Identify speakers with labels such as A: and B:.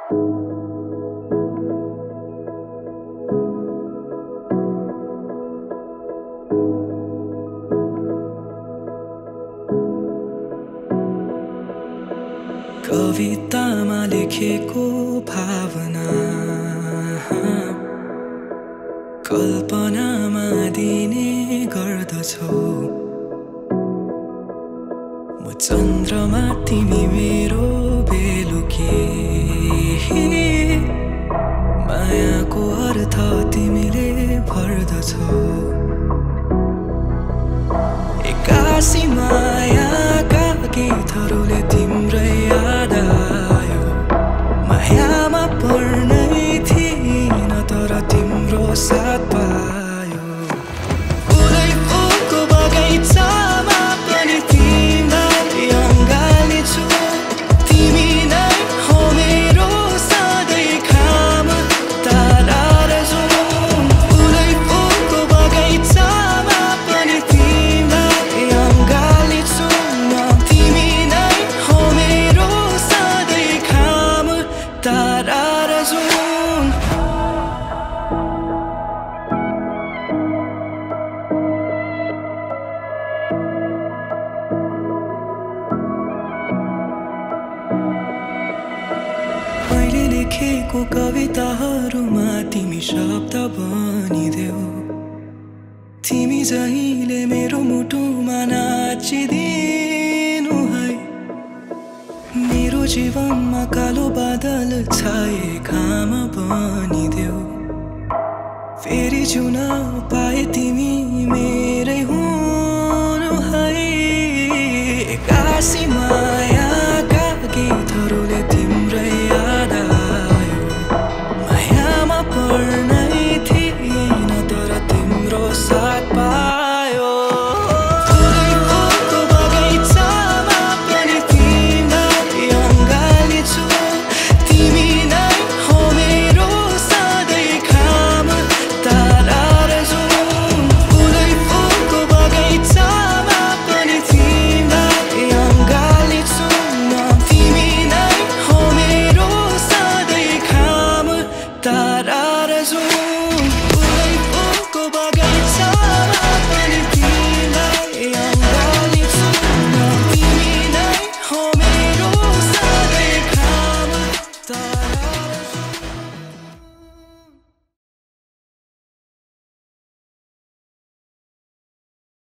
A: कवितामा लेखेको भावना कल्पनामा दिने गर्दछौ। म चन्द्रमा तिमी मेरो बेलुकी, मायाको अर्थ तिमीले भर्दछौ। एक्कासी मायाका गीतहरूले तिम्रै याद आयो। मायामा पर्नै थिइन तर तिम्रो साथ पायो। फुलै फुलको बगैँचामा पनि तिमीलाई अँगाल्छु। तिमी नै हो मेरो सधैँ खाम तारा र जुन। फुलै फुलको बगैँचामा पनि तिमीलाई अँगाल्छु म। तिमी नै हो मेरो सधैँ खाम तारा र जुन। मैले लेखेको कविताहरूमा तिमी शब्द बनिदेऊ। तिमी जहिले मेरो मुटुमा नाचिदिनु है। मेरो जीवनमा कालो बादल छाए घाम बनिदेऊ। फेरि जिउन पाए तिमी मेरै हुनु है। एक्कासीमा